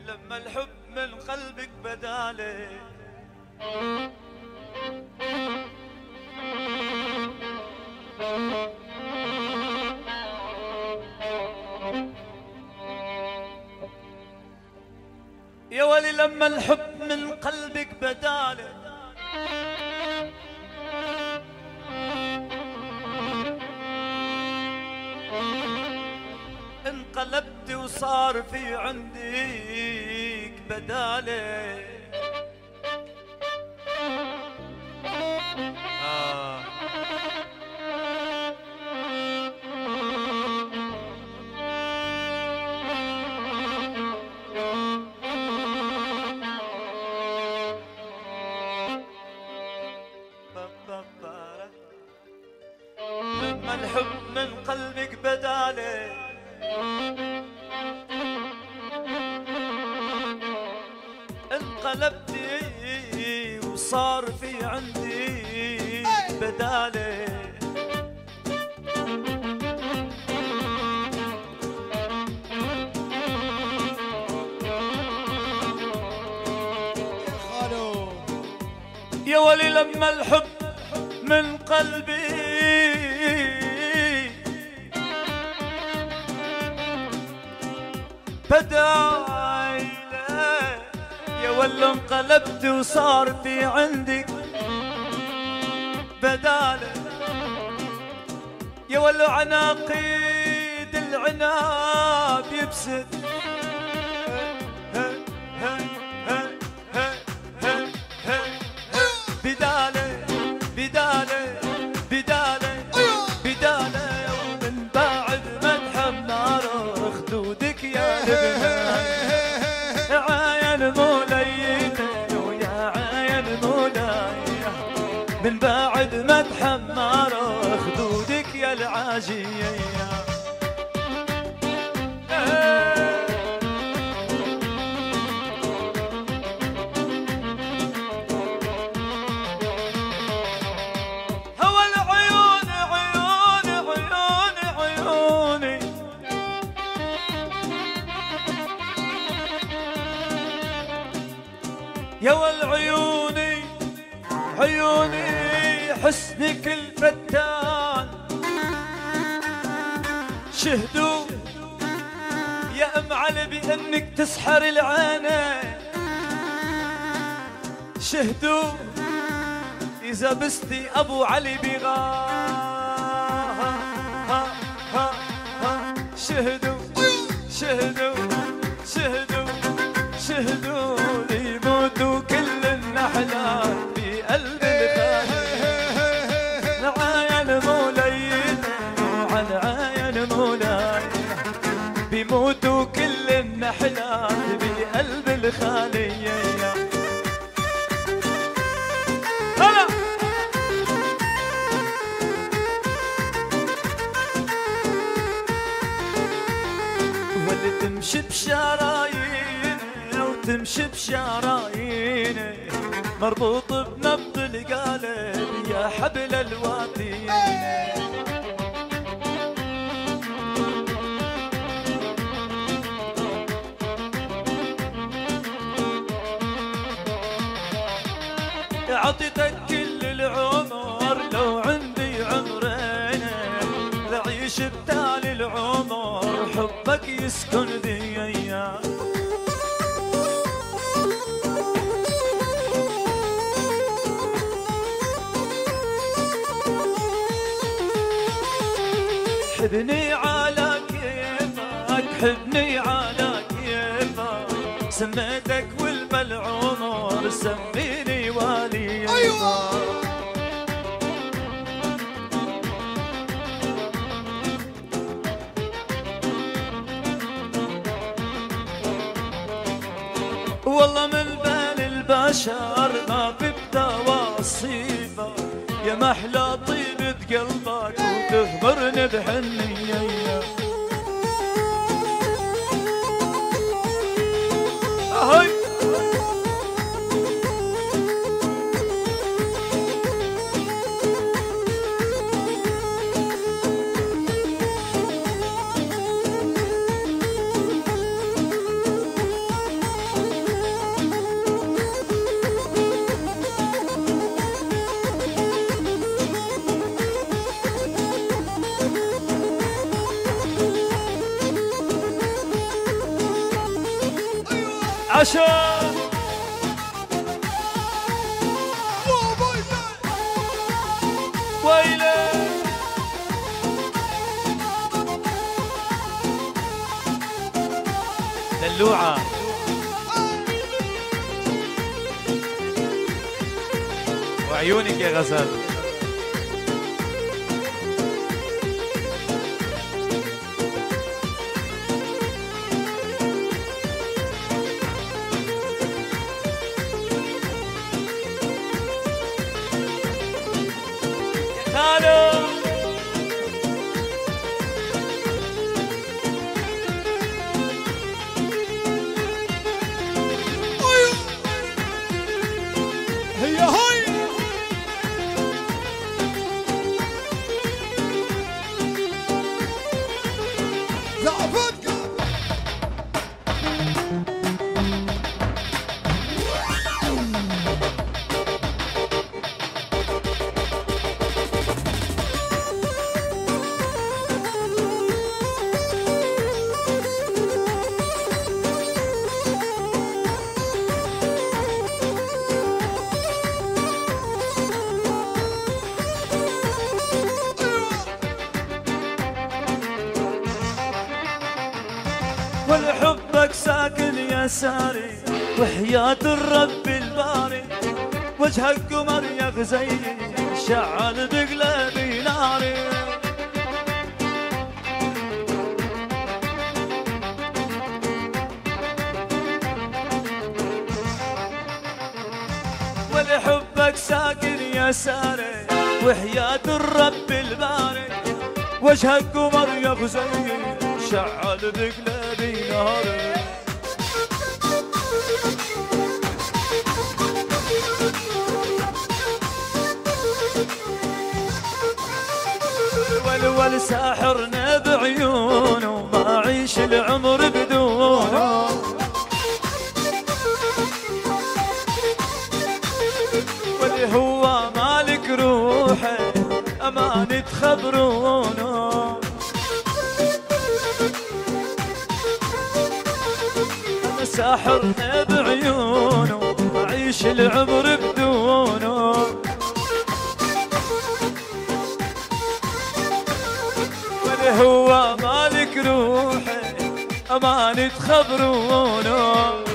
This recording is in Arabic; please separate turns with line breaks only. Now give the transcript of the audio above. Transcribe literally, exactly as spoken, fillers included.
لما الحب من قلبك بدالي يا ولي لما الحب من قلبك بدالي انقلبت وصار في عندك بدالي آه. لما الحب من قلبك بدالي انقلبتي وصار في عندي بدالي
يا خالو
يا ولي لما الحب من قلبي بدالي يا ولا انقلبت وصار في عندك بدالي يا ولا عناقيد العناب يبسد بدالي بدالي بدالي بدالي ومن بعد ما تحمر خدودك يا لبنان عاين موليته ويا عاين مولاي من بعد ما تحمر خدودك يا العاجية هوى العيون عيوني عيوني عيوني يا والعيوني عيوني حسنك الفتان شهدوا يا ام علي بانك تسحر العينين شهدوا اذا بستي ابو علي بغاها شهدوا شهدوا شهدوا شهدوا يموتوا كل النحلات بقلب الخالي عاين مولينا وعن عاين مولاي بيموتوا كل النحلات بقلب الخالية هلا واللي تمشي بشرايين وتمشي بشرايين مربوط بنبض القالب يا حبل الوادي عطيتك كل العمر لو عندي عمرين لعيش بتالي العمر حبك يسكن ذي ايام حبني على كيفك حبني على كيفك سميتك والملعمر سميني والي
ايوه
والله من بين البشر ما في بتواصيفك يا محلى طيبة قلبك وتخبرني بحنية هاي عشان ويلي دلوعة وعيونك يا غزال. والحبك ساكن يساري وحياة الرب الباري، وجهك قمر يغزي شعل بقلبي ناري. ولحبك ساكن يساري وحياة الرب الباري، وجهك قمر يغزي شعل بقلبي ناري. والول ساحرنا بعيونه ما عيش العمر بدونه، واللي هو مالك روحه أمانة تخبرونه. ساحرنا بعيونه أعيش العمر بدونه، واللي هو مالك روحي أمانة تخبرونه.